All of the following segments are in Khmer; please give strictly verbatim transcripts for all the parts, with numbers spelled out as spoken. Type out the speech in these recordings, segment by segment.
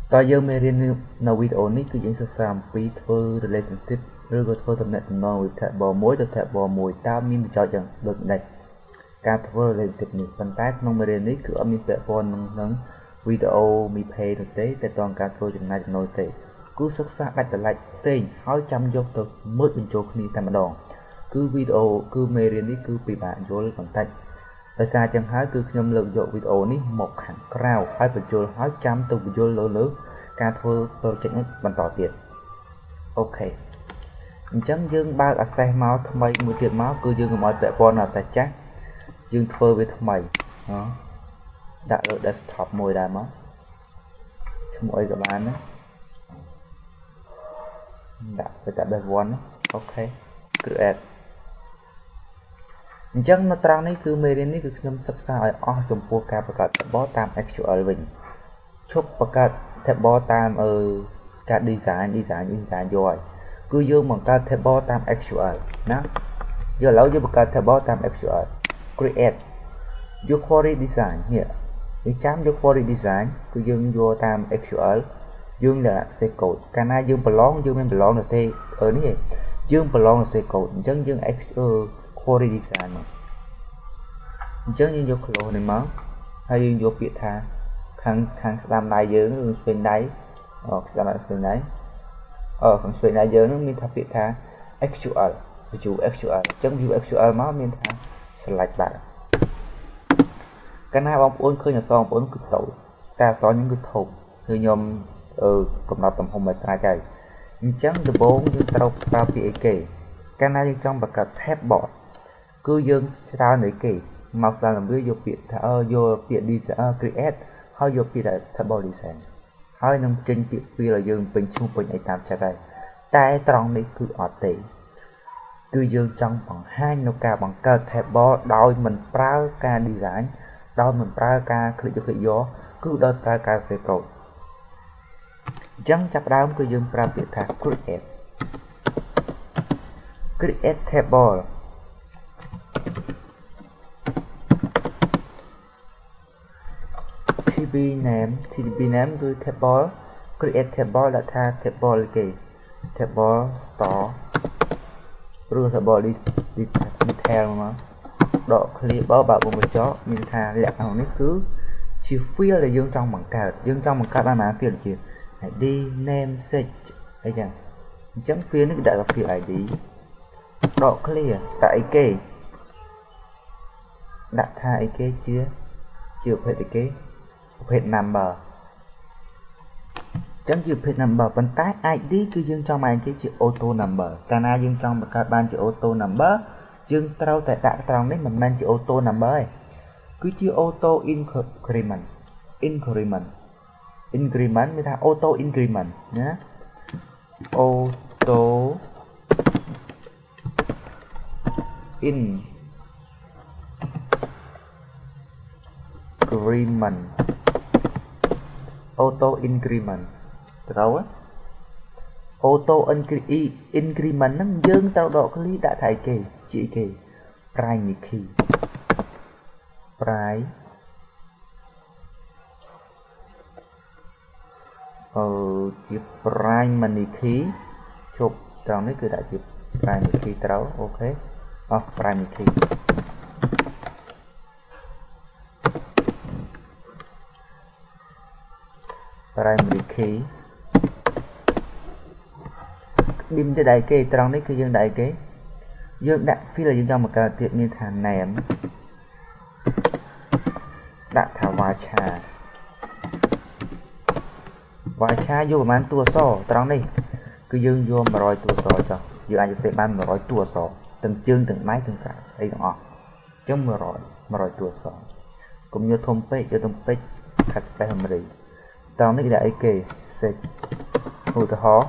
តើយើងមេរៀននៅវីដេអូនេះគឺយើងសិក្សាអំពីធ្វើ relationship ឬក៏ធ្វើតំណែងតំណងពី table មួយទៅ table មួយតើមានប្រយោជន៍យ៉ាងដូចម្ដេចការធ្វើ relationship នេះប៉ុន្តែក្នុងមេរៀននេះគឺអត់មានពាក់ព័ន្ធនឹងវីដេអូមីភេនោះទេតែតើការធ្វើចំណាយចំណូលទេគឺសិក្សាដាច់ដライផ្សេងហើយចាំយកទៅមើលបញ្ចូលគ្នាតែម្ដងគឺវីដេអូគឺមេរៀននេះគឺពិបាកយល់បន្តិចដោយសារចឹងហើយគឺខ្ញុំលើកយកវីដេអូនេះមកខាងក្រៅហើយបញ្ចូលហើយចាំទៅបញ្ចូលលើលើការធ្វើ project នេះបន្តទៀតអូខេអញ្ចឹងយើងបើក access មកថ្មីមួយទៀតមកគឺយើងកុំឲ្យពាក់ព័ន្ធនឹង access ចាស់យើងធ្វើវាថ្មីអដាក់លើ desktop មួយដែរមកឈ្មោះអីក៏បានណាដាក់ទៅតែ base one អូខេ create អញ្ចឹងនៅត្រង់នេះគឺមេរៀននេះគឺខ្ញុំសិក្សាឲ្យអស់ចំពោះការបង្កើត table តាម ét quy eo វិញឈប់បង្កើត table តាមអឺការ design design design យកហើយគឺយើងបង្កើត table តាម ét quy eo ណាយើងឥឡូវយើងបង្កើត table តាម ét quy el create យក query design នេះវាចាំយក query design គឺយើងយកតាម ét quy el យើងលក្ខណៈសេ code កាលណាយើងប្រឡងយើងមានប្រឡងនៅសេអឺនេះឯងយើងប្រឡងនៅសេ code អញ្ចឹងយើង query design មកអញ្ចឹងយើងយក close នេះមកហើយយើងយកពាក្យថាខាងខាងស្ដាំដៃយើងឬស្វែងដៃអូស្ដាំដៃស្វែងដៃអឺខាងស្វែងដៃយើងនឹងមានថាពាក្យថា ét quy el view ét quy el អញ្ចឹង view ét quy el មកមានថា select បាទកាលណាបងប្អូនឃើញអក្សរបងប្អូនគឺតូចតែអក្សរខ្ញុំគឺធំគឺខ្ញុំអឺកំណត់ទំហំឲ្យស្រេចហើយអញ្ចឹងដំបូងយើងត្រូវប្រើពាក្យអីគេកាលណាយើងចង់បង្កើត table គឺយើងច្រើនអីគេមកស្ដាប់លំវាយកពាក្យថាអឺយកពាក្យ design create ហើយយកពាក្យថា table design ហើយនឹងចេញពាក្យពីឲ្យយើងពេញឈ្មោះពេញអីតាមចិត្តហើយតែត្រង់នេះគឺអត់ទេគឺយើងចង់បង្ហាញនៅការបង្កើត table ដោយមិនប្រើការ design ដោយមិនប្រើការ click យក click យកគឺដោយប្រើការ save code អញ្ចឹងចាប់ដើមគឺយើងប្រើពាក្យថា create create table tb name tb name គឺ table create table ដាក់ថា table គេ table store ឬ table detail មកដក clear បើបើបងបញ្ចុះមានថាលក្ខណៈនេះគឺជា field ដែលយើងចង់បង្កើតយើងចង់បង្កើតបានណាទៀតជា id name search អីចឹងអញ្ចឹង field នេះគឺដាក់ field id ដក clear ដាក់អីគេដាក់ថាអីគេជាជាប្រភេទអីគេប្រភេទ number អញ្ចឹងជាប្រភេទ number ប៉ុន្តែ id គឺយើងចង់បានគេជា auto number កាលណាយើងចង់បង្កើតបានជា auto number យើងត្រូវតែដាក់ត្រង់នេះមិនមែនជា auto number ទេគឺជា auto increment increment increment មានថា auto increment ណា auto increment auto increment ត្រូវ auto increment ហ្នឹងយើងត្រូវដក clear ដាក់ថៃគេជាគេ primary key primary អឺជា primary key ជប់ត្រង់នេះគឺដាក់ជា primary key ត្រូវអូខេអស់ primary key primary key ឌីមទៅដៃគេត្រង់នេះគឺយើងដៃគេយើងដាក់ field យើងចង់បង្កើតទៀតមានថា name ដាក់ថា varchar varchar យកប្រហែលតួអក្សរត្រង់នេះគឺយើងយកone hundredតួអក្សរចុះយើងអាចសេបានone hundredតួអក្សរទាំងជើងទាំងដៃទាំងស្រាអីទាំងអស់អញ្ចឹងone hundred one hundredតួអក្សរកុំយកធំពេកយកធំពេកខាត់ space memory ត្រង់នេះគេដាក់អីគេ set ឧទាហរណ៍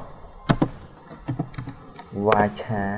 varchar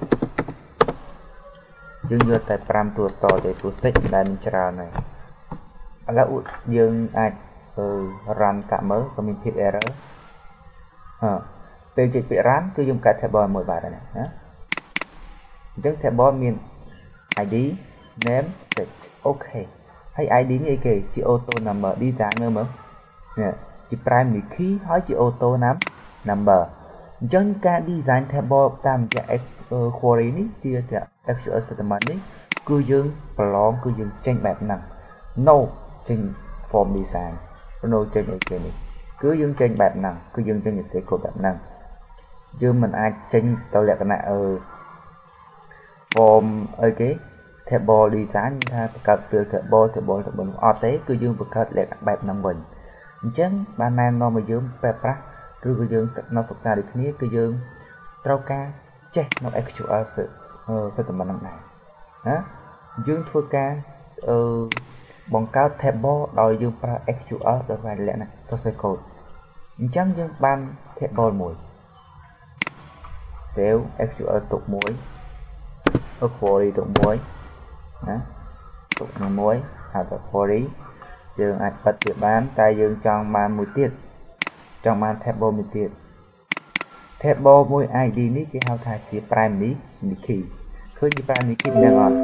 យើងយកតែfiveតួអក្សរទេព្រោះ set មិនដែលមានច្រើនហើយឥឡូវយើងអាច run តាក់មើលក៏មានភាព error អឺពេលចេញពាក្យ run គឺយើងកាត់ table មួយបាទណាអញ្ចឹង table មាន id name search អូខេហើយ id នេះអីគេជា auto number design មើលមើលនេះ chỉ primary key hỏi chỉ auto nắm number chẳng cả design table tam cái query ní kia cái ét quy eo statement ní cứ dương prolong cứ dương tranh bẹp nặng no tranh form design no tranh ở trên này cứ dương tranh bẹp nặng cứ dương tranh nhiệt sẽ cột bẹp nặng dương mình ai tranh tao lẹ cái này ở form ở cái table design như ta cặp từ table table table ở tế cứ dương vật cắt lẹ bẹp nặng mình chẳng ban nay nó mà dương bẹp ra rồi cứ dương nó sắp xa được kia cứ dương trao ca check nó ét quy eo statement này hả dương thua ca bằng cao table đòi dương para ét quy eo được vài lẽ này source code chẳng dương ban table mùi xéo ét quy eo tục muối ở query tục muối hả tục muối hạt tập query dương ai bật địa bán tay dương trong ban mùi tiết trong ban table mùi tiết table mùi i đê ní cái hao thai chỉ primary key cứ như primary key đang ngọt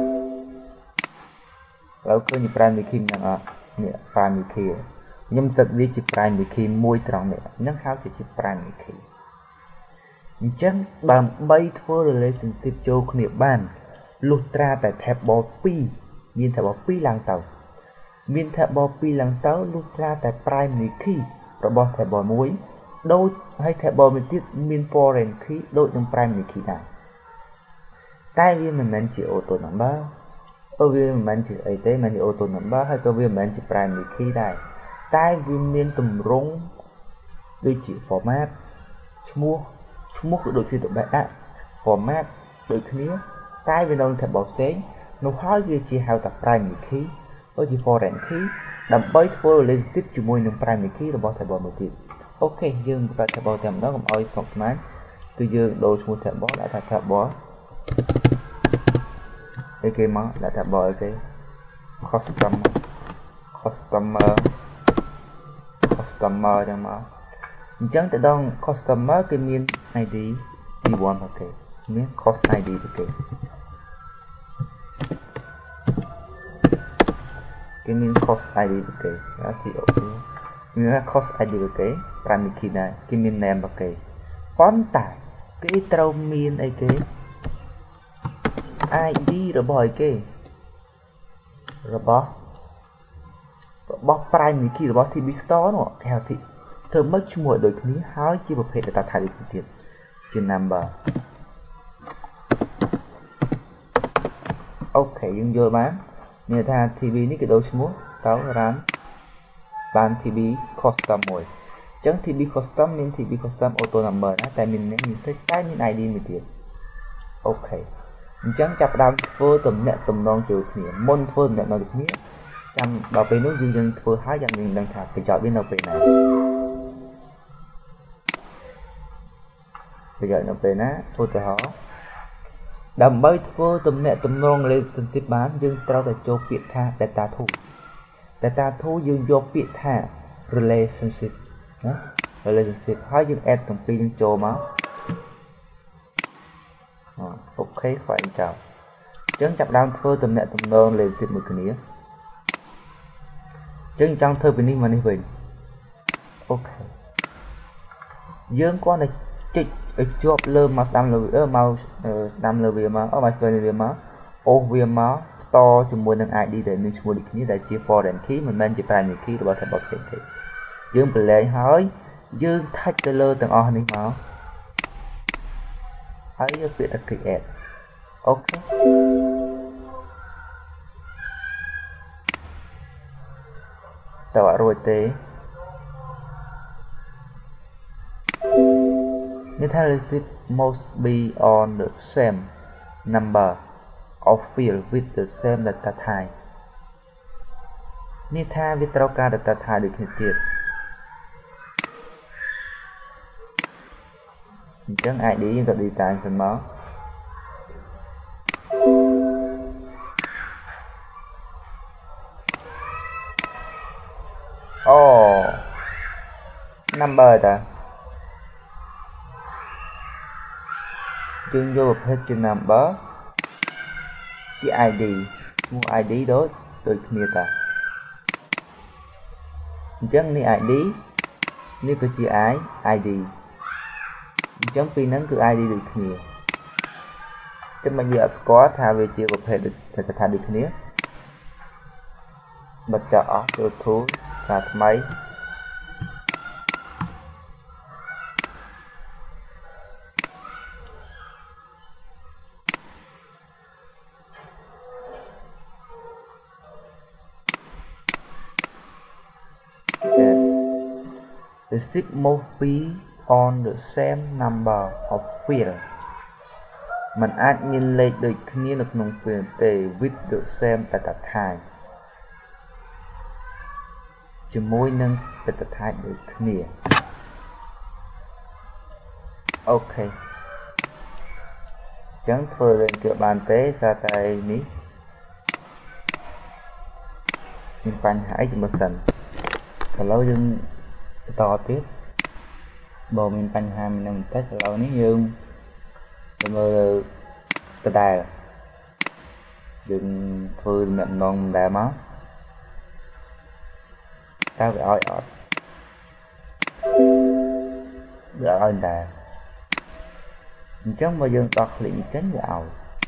แล้วcứ như primary key đang ngọt nè primary key nhưng giật đi chỉ primary key mùi tròn nè nhắc hao chỉ chỉ primary key chẳng bằng bay thua relationship cho khía bàn lút ra tại table p miền table p lang tàu miền table p lang tàu lút ra tại primary key rồi bỏ table muối đôi hay table mình tiết miền foreign key đôi trong primary key này tại vì mình mình chỉ auto number ở vì mình chỉ ấy thế mình chỉ auto number hay có vì mình chỉ primary key này tại vì miền tùm rung đôi chỉ format mua mua đôi khi tụi bạn đã format đôi khi tại vì nó thật bảo xén nó khó gì chỉ hao tập primary key ở chỉ foreign key đầm bấy thua lên ship chỉ môi nông primary key rồi bỏ thẻ bỏ một tiền ok dương và thẻ bỏ thèm đó còn oi sọc smart từ dương đồ mua thẻ bỏ đã thẻ bỏ cái cái món đã thẻ bỏ cái custom customer customer đang mà chẳng tự động customer cái miền i đê đi one ok miền cost i đê ok cái miền cost i đê ok đó thì ok miền cost i đê ok primary key này cái miền name ok font tải cái trâu miền ấy cái i đê rồi bỏ cái rồi bỏ bỏ primary key rồi bỏ thì bị store nó theo thì thơ mất cho mọi đời thứ háo chi một hệ để ta thay được tiền trên number ok nhưng vô bán người ta tê vê ní cái đồ mua táo rán bán tê vê custom mồi chẳng tê vê custom nên tê vê custom auto number đó tại mình nên mình sẽ cái những i đê mình tiền ok chẳng chập đam vô tầm nhận tầm non chịu nhỉ môn vô nhận nó được nhé trăm bảo vệ nước dân dân vừa hái dân mình đang thả phải chọn bên nào về này bây giờ nó về ná thôi thì họ đầm bay vô tầm nẹ tầm non lên sân xếp bán dương trao để cho việc tha để ta thu để ta thu dương vô việc tha relationship đó relationship hai dương add tầm pin dương cho máu ok khỏi chào chấn chặt đam thơ tầm nẹ tầm non lên xếp một cái nĩa chấn trong thơ bên đi mà đi về ok dương con này chích chụp lơ mà đam lơ ở màu đam lơ về mà ở bài chơi về mà ô về mà to cho mua năng ai đi để mình mua được như đại chia foreign key mình nên chỉ phải những key rồi bảo bọc thì dương bị lấy hỏi dương thách tơ lơ từng on đi máu thấy việc là kịch ẹt ok tao rồi tế Relationship must be on the same number of field with the same data type. Như tha với trao ca data type được hiện tiệt. Chẳng ai đi nhưng tập design phần đó. Oh, number ta. Chương vô một hết chương number chỉ i đê mua i đê đó đôi kia ta chẳng này i đê នេះគឺជា i id អញ្ចឹងពីហ្នឹងគឺ id ដូចគ្នាចាំមិនវាអត់ស្គាល់ថាវាជាប្រភេទដូចថាដូចគ្នាបិទចោលអស់ចូល tool ថាថ្មីreceive move be on the same number of field มันអាចមានលេខដូចគ្នានៅក្នុងពេលទេ with the same data type ជាមួយនឹង data type ដូចគ្នាអូខេអញ្ចឹងធ្វើលេងជឿបានទេថាតែនេះមានបញ្ហាអីជាមួយសិនឥឡូវយើងបន្តទៀតបើមានបញ្ហាមានបន្តិចឥឡូវនេះយើងទៅមើលដដែលយើងធ្វើដំណាក់នងដដែលមកតើវាឲ្យអត់វាឲ្យដែរអញ្ចឹងបើយើងដោះคลิกចេញវាឲ្យ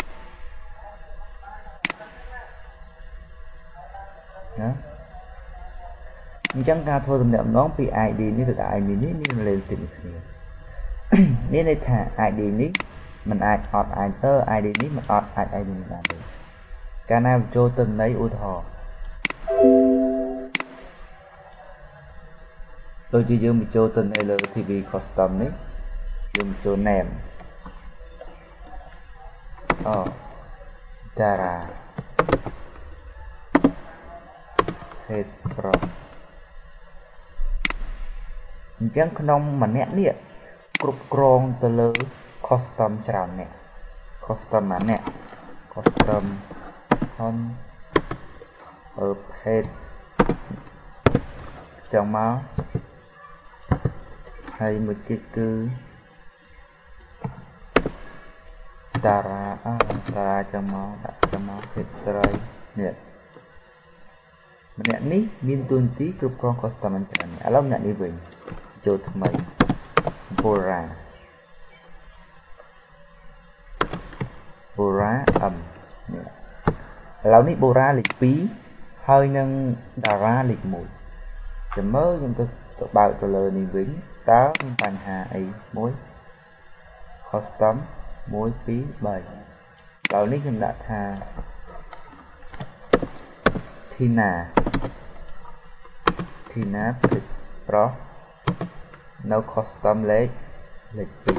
ណាអញ្ចឹងការធ្វើដំណាក់នងពី id នេះទៅដល់ id នេះមាន relationship គ្នានេះន័យថា id នេះมันអាចអត់ enter id នេះมันអត់អាច id នេះបានទេកាលណាបញ្ចូលទិន្នន័យឧទាហរណ៍ដូចជាយើងបញ្ចូលទិន្នន័យលើ tv custom នេះយើងបញ្ចូល name អូ dara head pro អញ្ចឹងក្នុងម្នាក់នេះគ្រប់គ្រងទៅលើ custom ច្រើនអ្នក custom ម្នាក់ custom on អឺ page ចង់មកហើយមួយទៀតគឺ dara អឺ dara ចង់មកដាក់ចង់មក page ស្រីនេះម្នាក់នេះមានតួនាទីគ្រប់គ្រង custom ច្រើនឥឡូវម្នាក់នេះវិញចូលថ្មី Bora Bora âm នេះឥឡូវនេះ Bora លេខពីរហើយនឹង Dara លេខមួយចាំមើលខ្ញុំទៅទៅបើកទៅលើនេះវិញតើមានបញ្ហាអីមួយ custom មួយពីរបីឥឡូវនេះខ្ញុំដាក់ថា Tina Tina ប្រុសនៅ custom លេខលេខពីរ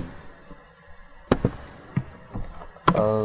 អឺ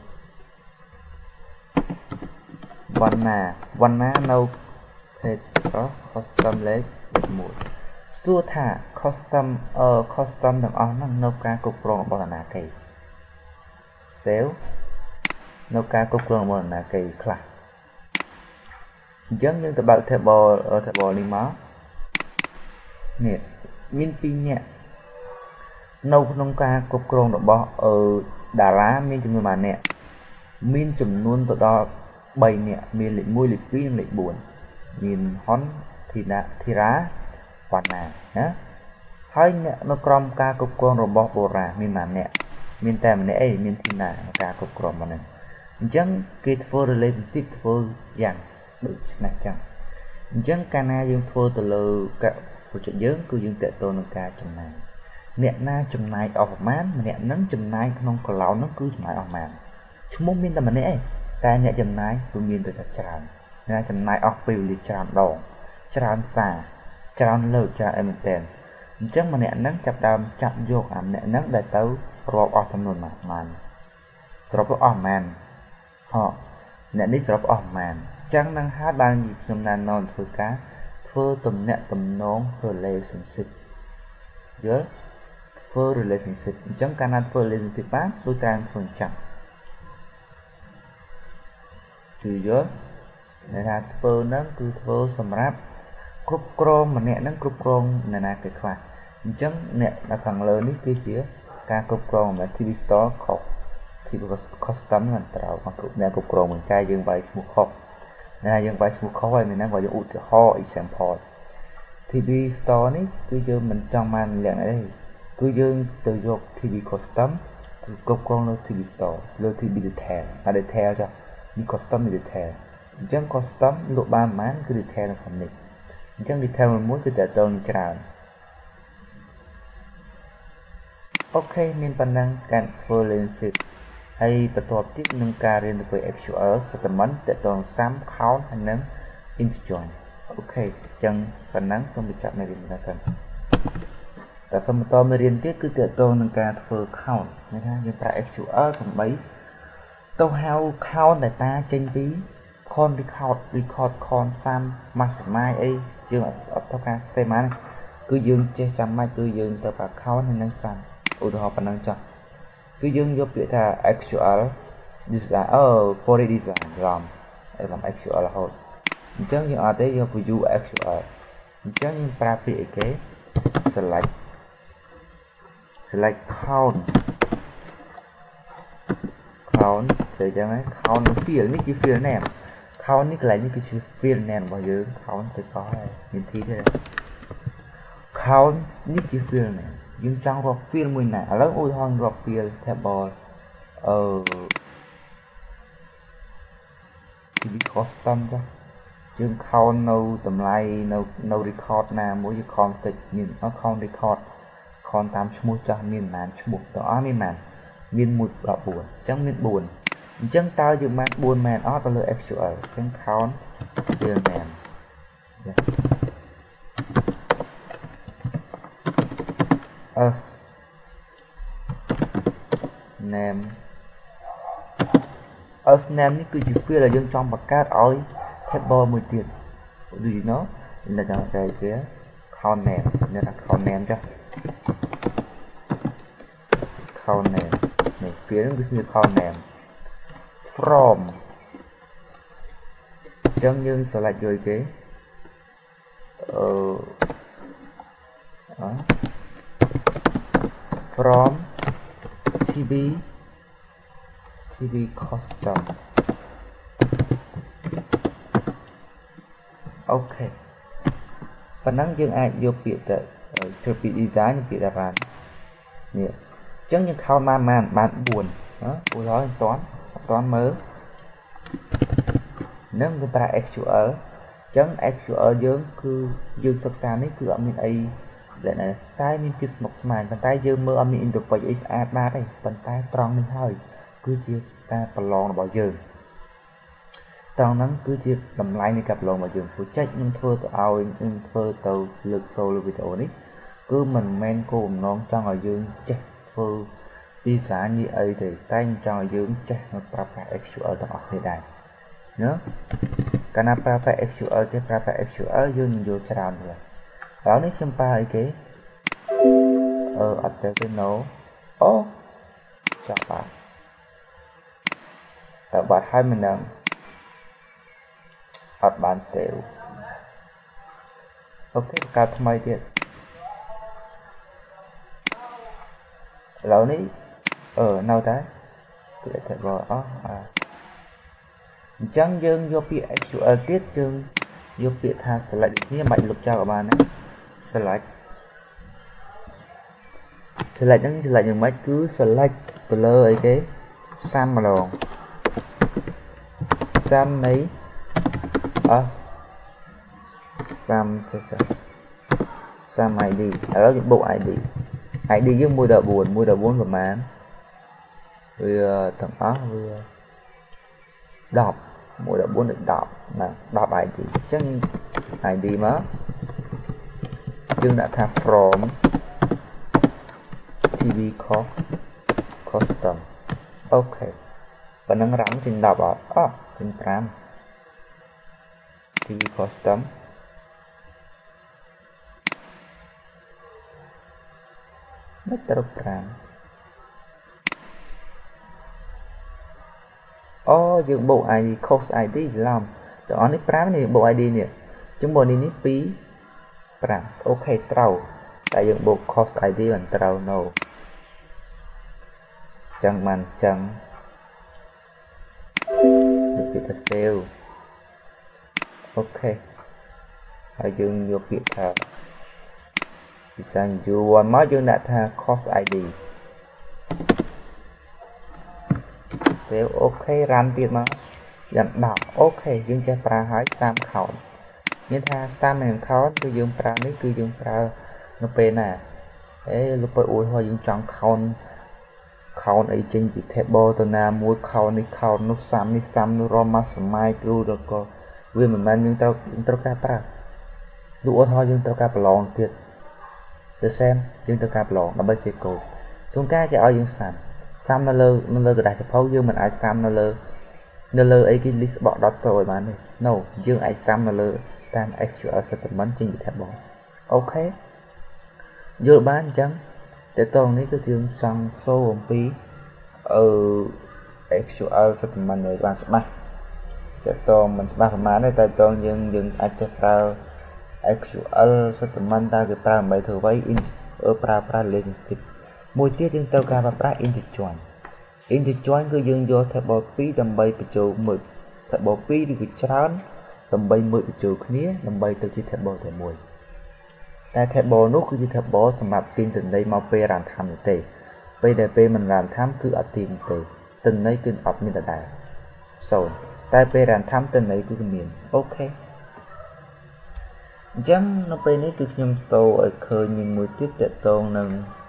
វណ្ណាវណ្ណានៅ page ប្រុស custom លេខមួយសួរថា custom អឺ custom ទាំងអស់ហ្នឹងនៅការគ្រប់គ្រងរបស់អាណាគេ save នៅការគ្រប់គ្រងរបស់អាណាគេខ្លះអញ្ចឹងយើងទៅបើក table table នេះមកនេះមានពីរនាក់នៅក្នុងការគ្រប់គ្រងរបស់អឺតារាមានចំនួនប៉ុន្មាននាក់មានចំនួនទៅដល់បីនាក់មានលេខមួយលេខពីរនិងលេខបួនមានហុនធីណាធីរ៉ាវណ្ណាណាហើយអ្នកនៅក្រោមការគ្រប់គ្រងរបស់បូរ៉ាមានប៉ុន្មាននាក់មានតែម្នាក់អីមានធីណាការគ្រប់គ្រងមកហ្នឹងអញ្ចឹងគេធ្វើ relationship ធ្វើយ៉ាងដូចនេះចឹងអញ្ចឹងកាលណាយើងធ្វើទៅលើproject យើងគឺយើងតេតតនឹងការចំណាយអ្នកណាចំណាយអស់ប្រមាណម្នាក់ហ្នឹងចំណាយក្នុងកន្លោនហ្នឹងគឺចំណាយអស់ប្រមាណឈ្មោះមានតែម្នាក់ឯងតែអ្នកចំណាយគឺមានទៅតែច្រើនអ្នកចំណាយអស់ពេលវេលាច្រើនដងច្រើនសារច្រើនលើកច្រើនអីមែនតើអញ្ចឹងម្នាក់ហ្នឹងចាប់ដើមចាប់យកអាម្នាក់ហ្នឹងដែលទៅរាប់អស់ចំនួនប៉ុន្មានសរុបអស់ប្រមាណហ៎អ្នកនេះសរុបអស់ប្រមាណអញ្ចឹងនឹងហើយបានខ្ញុំណែនាំធ្វើការធ្វើទំនាក់ទំនង relationship យល់ធ្វើ relationship អញ្ចឹងកាលណាធ្វើ relationship បានដូចតាមធ្វើអញ្ចឹងគឺយល់ន័យថាធ្វើហ្នឹងគឺធ្វើសម្រាប់គ្រប់គ្រងម្នាក់ហ្នឹងគ្រប់គ្រងអ្នកណាគេខ្លះអញ្ចឹងអ្នកនៅខាងលើនេះគឺជាការគ្រប់គ្រងរបស់ tv store ខុស tv custom ហ្នឹងត្រូវមកគ្រប់អ្នកគ្រប់គ្រងបង្កាយយើងវាយឈ្មោះខុសណាយើងវាយឈ្មោះខុសហើយមានហ្នឹងបើយើងឧទាហរណ៍ example ที วี store នេះគឺយើងមិនចង់បានលក្ខណៈទេគឺយើងទៅយក ที วี custom ទៅគ្រប់គ្រងលើ ที วี store លើ ที วี detail អា detail ចុះនេះ custom នេះ detail អញ្ចឹង custom លក់បានប៉ុន្មានគឺ detail នៅក្នុងនេះអញ្ចឹង detail មួយគឺតើតើច្រើនអូខេមានប៉ុណ្ណឹងការធ្វើ relationship ហើយបន្ទាប់ទៀតនឹងការរៀនទៅ เอ็กซ์ คิว แอล settlement តើតើ sum count ហើយនឹង integer អូខេអញ្ចឹងប៉ុណ្ណឹងសូមបញ្ចប់មេរៀននេះសិនតែសូមបន្តមេរៀនទៀតគឺតើតើនឹងការធ្វើ count នេះថាយើងប្រើ เอ็กซ์ คิវ แอล ដើម្បីទៅហៅ count data ចេញពី con record record con sum maximize អីយើងអត់ទៅការផ្សេងមកគឺយើងចេះចាំបាច់គឺយើងទៅប្រើ count ហើយនឹង sum ឧទាហរណ៍ប៉ុណ្ណឹងចុះគឺយើងយកពាក្យថា เอ็กซ์ คิว แอลdesign អឺ for design ឡំឲ្យឡំ เอ็กซ์ คิว แอล រហូតអញ្ចឹងយើងអត់ទេយក view เอ็กซ์ คิว แอล អញ្ចឹងយើងប្រើពាក្យអីគេ select select count count ស្អីចឹងហ្នឹង count នៅ field នេះជា field name count នេះកន្លែងនេះគឺជា field name របស់យើង count ទៅកោហើយមានទីទេ count នេះជា field name យើងចង់រាប់ field មួយណាឥឡូវឧទាហរណ៍រាប់ field table អឺ ที วี custom ចុះយើង count នៅតម្លៃនៅនៅ record ណាមួយយើង count តិចមាន count record count តាមឈ្មោះចាស់មានប៉ុន្មានឈ្មោះទាំងអស់មានប៉ុន្មានមានមួយដល់បួនអញ្ចឹងមានបួនអញ្ចឹងតើយើងបានបួនមែនអត់ទៅលើ เอ็กซ์ คิว แอล អញ្ចឹង count field name as name as name នេះគឺជា field ដែលយើងចង់បង្កើតឲ្យ table មួយទៀត do you know នៅដល់តែគេ count name នេះថា count name ចុះ count name នេះ field នេះគឺ count name from អញ្ចឹងយើង select យកគេអឺ from ที วี ที วี custom អូខេប៉ុណ្ណឹងយើងអាចយកពាក្យទៅធ្វើពី design ពាក្យតារានេះអញ្ចឹងយើង count បានបានបានបួនណាឧទាហរណ៍មិនតាន់អត់តាន់មើលនឹងយើងប្រើ เอ็กซ์ คิว แอล អញ្ចឹង เอ็กซ์ คิវ แอล យើងគឺយើងសិក្សានេះគឺអត់មានអីតែមានភាពស្មុគស្មាញប៉ុន្តែយើងមើលអត់មាន interface អីស្អាតបាទទេប៉ុន្តែត្រង់នេះហើយគឺជាការប្រឡងរបស់យើងត្រង់ហ្នឹងគឺជាតម្លៃនៃការប្រឡងរបស់យើងព្រោះចេះខ្ញុំធ្វើទៅឲ្យខ្ញុំធ្វើទៅលើកសូលវីដេអូនេះគឺមិនមែនគោលបំណងចង់ឲ្យយើងចេះធ្វើ design នេះអីទេតែចង់ឲ្យយើងចេះប្រើប្រាស់ เอ็กซ์ คิว แอล ទាំងអស់គ្នាដែរណាកាលណាប្រើប្រាស់ เอ็กซ์ คิว แอล ចេះប្រើប្រាស់ เอ็กซ์ คิว แอล យើងនឹងយល់ច្រើនទៅឥឡូវនេះខ្ញុំប្រើអីគេអឺអត់ទៅទេ no អូចាប់បាទតែបាត់ហើយមិនដឹងអត់បាន save អូខេការថ្មីទៀតឥឡូវនេះអឺនៅតែគឺតែបអស់អញ្ចឹងយើងយកពាក្យ เอ็กซ์ คิว แอล ទៀតយើងយកពាក្យថា select នេះមិនបាច់លុបចោលក៏បានដែរ select select ហ្នឹង select យ៉ាងម៉េចគឺ select ទៅលើអីគេ sum ម្ដង sum នៃអឺ sum ចុះចុះ sum id ឥឡូវយើងបូក id id យើងមួយដល់បួនមួយដល់បួនប្រហែលវាទាំងអស់វាដប់មួយដល់បួនដល់ដប់ណាដប់ id អញ្ចឹង id មកយើងដាក់ថា from ที วี custom អូខេប៉ុណ្ណឹងរ៉ាំចេញដប់អត់អត់ចេញប្រាំ ที วี custom មិនត្រូវប្រាំអូយើងបូក id cost id ច្រឡំទាំងអស់នេះប្រាំនេះបូក id នេះជាមួយនេះនេះពីរប្រាំអូខេត្រូវតែយើងបូក cost id មិនត្រូវ no ចឹងបានចឹងនេះគេទៅ save អូខេហើយយើងយកពាក្យថា design view មកយើងដាក់ថា course i d save ok run ទៀតមកយ៉ាងដល់អូខេយើងចេះប្រើហើយសាម count មានថាសាម count គឺយើងប្រើនេះគឺយើងប្រើនៅពេលណាអេលោកបើអួយហើយយើងចង់ count count អីចេញពី table ទៅណាមួយ count នេះ count នោះសាមនេះសាមនោះរមមកសម័យគ្រូឬក៏វាមិនមែនយើងត្រូវត្រូវការប្រើលោកអត់ហើយយើងត្រូវការប្រឡងទៀតទៅសែមយើងត្រូវការប្រឡងដើម្បីសេកូដសួងការគេឲ្យយើងសាមសាមនៅលើនៅលើกระดาษសភៅយើងមិនអាចសាមនៅលើនៅលើអីគេ list box dot show ឲ្យបានទេ no យើងអាចសាមនៅលើតាម ét quy eo statement ចេញពី table អូខេយល់បានអញ្ចឹងតើតងនេះគឺយើងចង់សូអំពីអឺ ét quy eo statement ឲ្យបានច្បាស់តើតងមិនច្បាស់ប្រហែលទេតែតងយើងយើងអាចទៅប្រើ ét quy eo statement តើគេប្រើដើម្បីធ្វើអ្វីប្រើប្រើ relationship មួយទៀតយើងត្រូវការប្រើប្រាស់ interjoin interjoin គឺយើងយក table ពីរដើម្បីបញ្ចូលមួយ table ពីរឬក៏ច្រើនដើម្បីមួយបញ្ចូលគ្នាដើម្បីទៅជា table តែមួយតែ table នោះគឺជា table សម្រាប់ទាញទិន្នន័យមកពេល run time នោះទេពេលដែលពេលមិន run time គឺអត់ទាញទេទិន្នន័យគឺអត់មានដដែលសូន្យតែពេល run time ទិន្នន័យគឺមានអូខេអញ្ចឹងនៅពេលនេះគឺខ្ញុំតោឲ្យឃើញមានមួយទៀតតកតងនឹង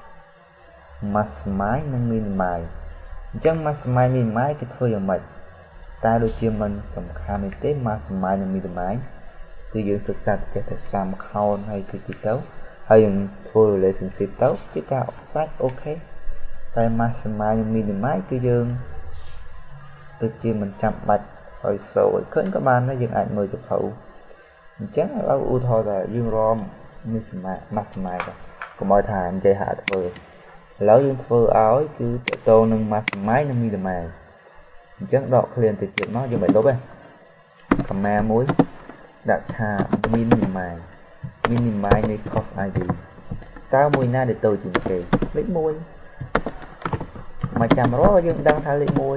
maximize និង minimize អញ្ចឹង maximize minimize គេធ្វើយ៉ាងម៉េចតែដូចជាមិនសំខាន់ទេ maximize និង minimize គឺយើងសិក្សាចេះតែ sum count ហើយគឺទីទៅហើយយើងធ្វើ relationship ទៅគឺការ offset អូខេតែ maximize និង minimize គឺយើងដូចជាមិនចាំបាច់ឲ្យសូឲ្យឃើញក៏បានដែរយើងអាចមើលទៅភៅអញ្ចឹងឲ្យឧទាហរណ៍ថាយើងរម maximize maximize កុំឲ្យថានិយាយហាក់ធ្វើឥឡូវយើងធ្វើឲ្យគឺតកតងនឹង maximize និង minimize អញ្ចឹងដក clear ទៅទៀតមកយើងមិនលុបទេ command មួយដាក់ថា minimize minimize នៃ cost id តើមួយណាដែលតូចជាងគេលេខមួយមកចាំរកយើងដឹងថាលេខមួយ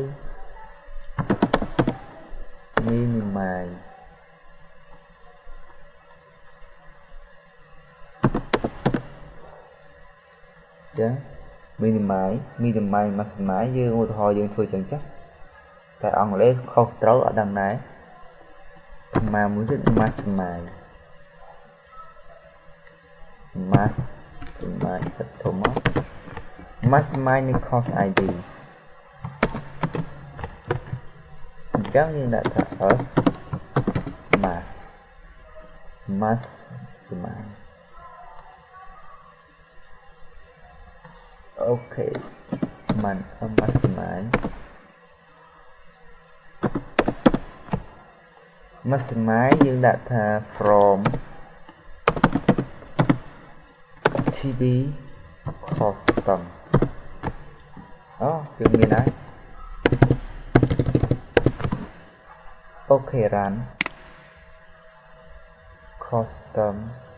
minimize ចឹង minimize minimize maximize យើងឧទាហរណ៍យើងធ្វើចឹងចាស់តែអង់គ្លេសខុសត្រូវអត់ដឹងដែរcommandមួយទៀត maximize maximize ធំមក maximize នៃ cost id អញ្ចឹងយើងដាក់ថា s max maximizeអូខេមិន maximize maximize យើងដាក់ថា from tb custom អូយើងមានហើយអូខេ run custom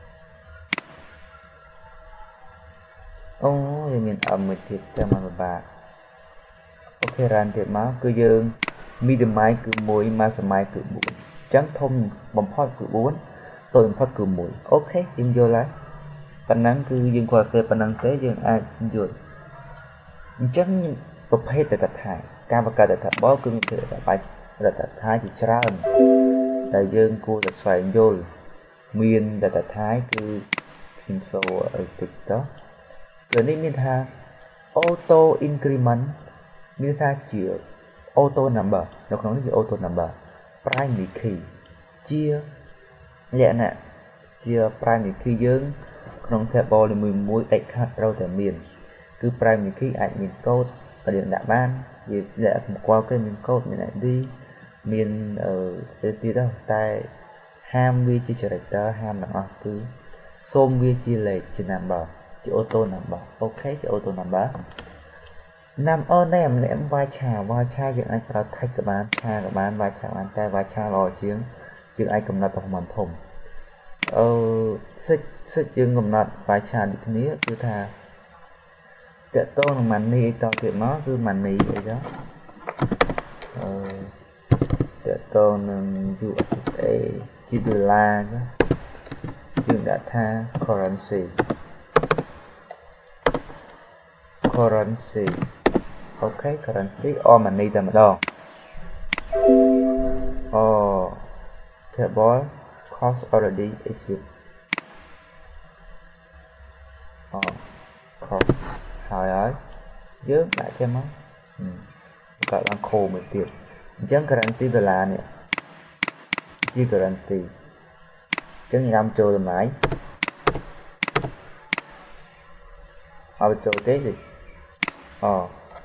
អូយើងមានអមមួយទៀតចាំមកពិបាកអូខេ run ទៀតមកគឺយើង minimize គឺ1 maximize គឺ4អញ្ចឹងធំបំផុតគឺ4តូចបំផុតគឺ1អូខេយើងយល់ហើយប៉ុណ្ណឹងគឺយើងគាត់ធ្វើប៉ុណ្ណឹងទេយើងអាចយល់អញ្ចឹងប្រភេទ data type ការបង្កើត data ball គឺមាន data type data type ជាច្រើនដែលយើងគួរតែស្វែងយល់មាន data type គឺ info ឲ្យតិចទៅគឺនេះមានថា auto increment មានថាជា auto number នៅក្នុងនេះជា auto number primary key ជាលក្ខណៈជា primary key យើងក្នុង table នីមួយៗ x ខាត់ត្រូវតែមានគឺ primary key អាចមានកូដក៏យើងដាក់បានវាលក្ខណៈសម្គាល់គេមានកូដមាន id មានអឺទៀតតែហាមវាជា character ហាមទាំងអស់គឺសូមវាជាលេខជា number ជា auto number អូខេជា auto number number name អ្នកវាយឆាវាយឆាយើងអាចប្រើ text ក៏បានឆាក៏បានវាយឆាបានតែវាយឆាល្អជាងយើងអាចកំណត់ប្រមាណធំអឺសិចសិចយើងកំណត់វាយឆាដូចគ្នាគឺថាតកតងនឹង money តទៀតមកគឺ money អីចឹងអឺតកតងនឹង u s a ជាដុល្លារ dương đã tha currency currency ok currency or money tầm đó oh table cost already issued oh cost hỏi ơi dương lại cho nó gọi là khô một tiền chẳng currency đô la nè chỉ currency chẳng làm trôi làm lại họ bị trôi thế gì ờ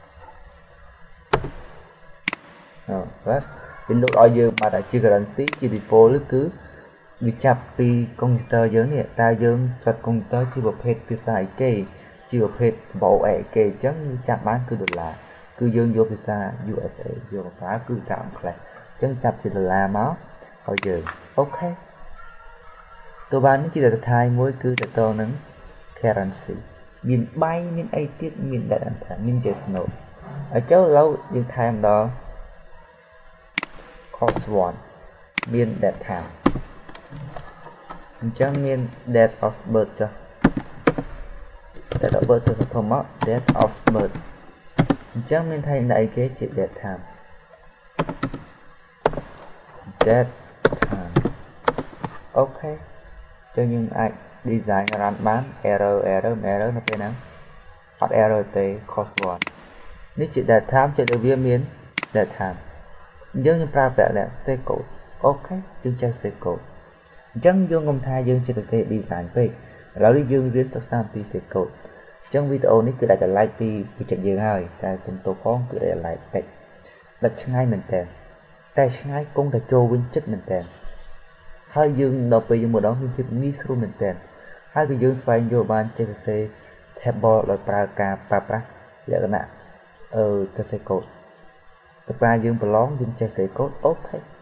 ờ đó đến lúc đó dương mà đã chỉ currency chỉ default cứ bị chập vì computer dương nè ta dương sạch computer chỉ một hết từ sai kê chỉ một hết bộ ẻ kê chẳng chạm bán cứ đô la cứ dương vô visa u ét a vô phá cứ chạm lại chẳng chập chỉ là máu hồi giờ ok tôi bán những chỉ là thay mỗi cứ để tôi nâng currency miền bay miền ai tiết miền đại đàn thẳng miền chết nổ ở chỗ lâu nhưng thay đó cost one miền đại thẳng chẳng miền dead of birth cho dead of birth sẽ thông mất dead of birth chẳng miền thay đại kế chỉ dead time dead time ok cho những ai design run bán error error error nó phải nắng hot error t cost one nếu chỉ để tham cho được viên miến để tham giống như pra vẽ là c code ok chúng ta c code chẳng dương công thay dương chỉ được design về rồi đi dương viết tất sang pi c code trong video này cứ đặt cái like pi pi trận dương hơi ta xin tô con cứ để lại cách đặt ngay mình tên tay ngay cũng đã cho win chất mình tên hai dương đọc về một đó như mi sưu mình tên hai cái dương xoay vô ban trên cái table là pra ca pa pra vậy các bạn ờ ta sẽ code tập ba dương blog dương chia sẻ code ok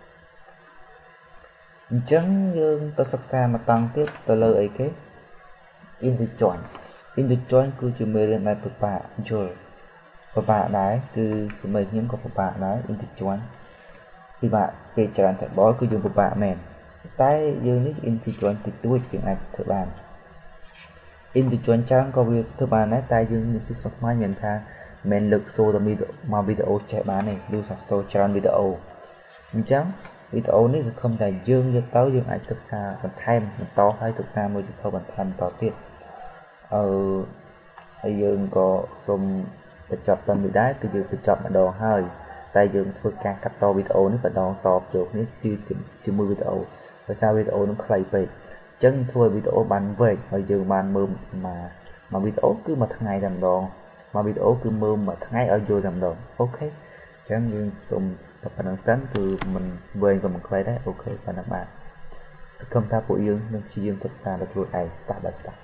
chẳng dương ta sắp xa mà tăng tiếp ta lời ấy cái in the join in the join cứ chỉ mê lên này bậc bạ rồi bậc bạ đấy cứ sự mê nhiễm của bậc bạ đấy in the join khi bạn về trả thật bó cứ dùng bậc bạ mềm tay dương nick in the join thì tôi chuyện này thử bàn in the join chẳng có việc thử bàn đấy tay dương những cái soft máy nhận ra mình lực số là video mà video chạy bán này lưu sạc số tràn video chẳng video này không thể dương cho tao dương ảnh thực xa còn thêm mình to hay thực xa mới cho bản thân to tiết ờ hay dương có xung để chọn tâm bị đá cứ dương chọn mà đồ hơi tay dương thôi càng cắt to video nó phải đo to chuột nếu chưa chưa mua video và sao video nó clay về chân thua video bán về rồi dương bàn mơm mà mà video cứ mà thằng ngày làm đồ mà video cứ mơm mà thằng ngày ở vô làm đồ ok chẳng dương xung tập bản sáng từ mình về và mình clay đấy ok và các bạn sẽ không ta bộ dương nên chỉ dương thực xa được luôn ai start by start